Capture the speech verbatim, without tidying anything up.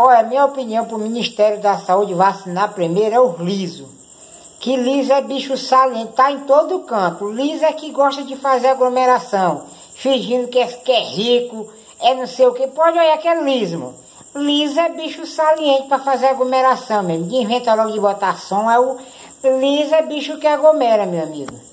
Olha, minha opinião para o Ministério da Saúde vacinar primeiro é o liso. Que liso é bicho saliente, tá em todo canto. Liso é que gosta de fazer aglomeração, fingindo que é, que é rico, é não sei o que. Pode olhar que é liso. Liso é bicho saliente para fazer aglomeração mesmo. De inventa logo de botar som, é o liso é bicho que aglomera, meu amigo.